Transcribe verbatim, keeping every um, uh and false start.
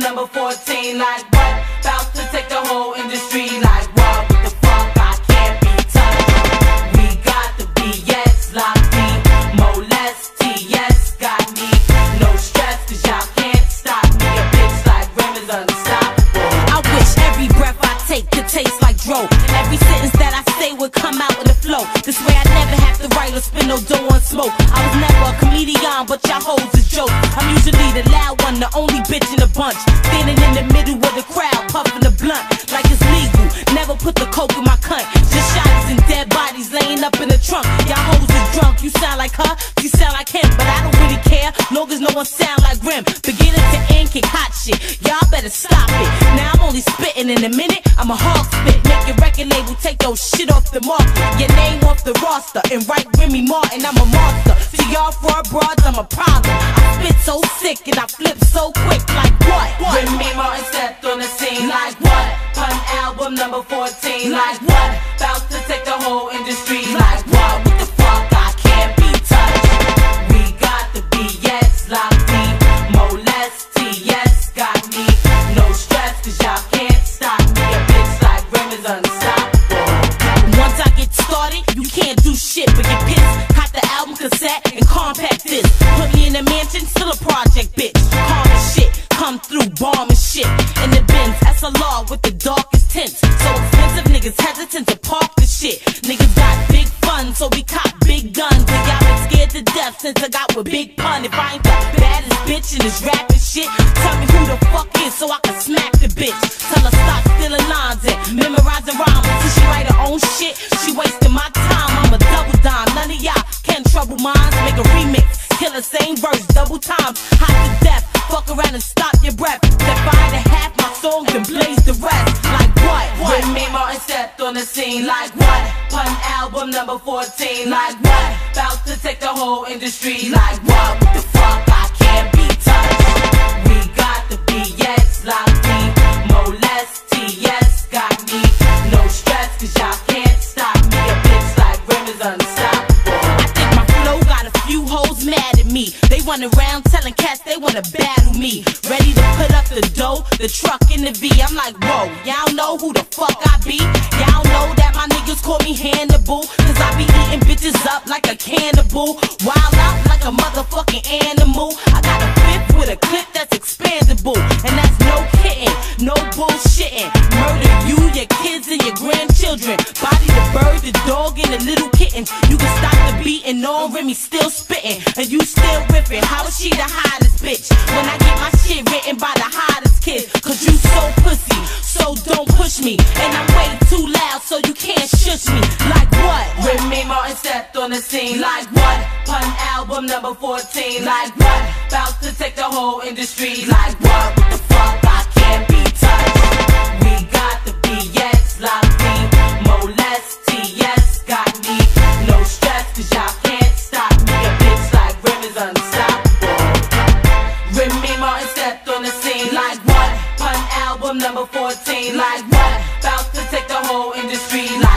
number fourteen. Like what? About to take the whole industry. Like what? What the fuck? I can't be touched. We got the B S locked deep. Molest T S got me. No stress, cause y'all can't stop me. A bitch like Rim is unstoppable. I wish every breath I take could taste like dro. Every sentence that I say would come out with a flow. This way I never have to write or spin no dough on smoke. I was never a comedian, but y'all hoes is joke. I'm usually the loud one, the only bitch in the bunch. Standing in the middle of the crowd, puffing the blunt like it's legal. Never put the coke in my cunt. Just shots and dead bodies laying up in the trunk. Y'all hoes is drunk, you sound like her, you sound like him, but I don't really care, long as no one sound like Rim. Beginning to end, kick hot shit. Y'all better stop it. Now I'm only spitting in a minute. I'm a hog spit. Make your record label take those shit off the market. Your name off the roster and write Remy Martin. I'm a monster. To y'all for broads, I'm a problem. I spit so sick and I flip so quick. Like what? what? Remy Martin stepped on the scene. Like what? Pun album number fourteen. Like what? About to take the whole industry. Like what? What the fuck? I can't be touched. We got the B S locked deep. Molest T S got me. No stress, cause y'all can't stop me. A bitch like Rim is unstoppable. Once I get started, you can't do shit but get pissed. Cop the album cassette and compact disc. Put me in a mansion, still a project bitch. Calm as shit, come through, bomb and shit. In the Benz, S L R with the darkest tints. So expensive, niggas hesitant to park the shit. Niggas got big fun, so we cop big guns. And y'all been scared to death since I got with Big Pun. If I ain't the baddest bitch in this rapping shit, tell me who the fuck is so I can smack the bitch. Tell her stop stealing lines and memorizing rhymes. Since she write her own shit, she wasting my time. I'm a double dime, none of y'all can trouble minds. Make a remix, kill the same verse double time. Hot to death, fuck around and stop your breath. Step by to half my songs and blaze the rest. Like what? what? Remy Martin stepped on the scene. Like what? Pun album number fourteen. Like what? About to take the whole industry. Like what? What the fuck? I can't be touched. We got the B S locked deep. Molest T S got me. No stress, cause y'all can't stop me. A bitch like Rim is unstoppable. I think my flow got a few hoes mad at me. They run around telling cats they wanna battle me. Ready to put up the dough, the truck in the V. I'm like, whoa, y'all know who the fuck I be? Y'all know that my niggas call me Hannibal, cause I be eating bitches up like a cannibal. Wild out like a motherfucking animal. I got a fifth with a clip that's expandable. And that's no kidding, no bullshitting. Murder you, your kids and your grandchildren. Body the bird, the dog and the little kitten. You can stop the beating on Remy still spitting. And you still riffing, how is she the hottest bitch? When I get my shit written by the hottest kid. Cause you so pussy, so don't push me. And I'm way too loud so you can't shush me. Like what? Remy Martin stepped on the scene. Like what? Pun album number fourteen. Like what? About to take the whole industry. Like what? What the fuck? I can't be touched. We got the B S locked deep. Molest T S got me. No stress, cause y'all can't stop me. A bitch like Rim is unstoppable. Remy Martin stepped on the scene. Like what? Pun album number fourteen. Like what? About to take the whole industry. Like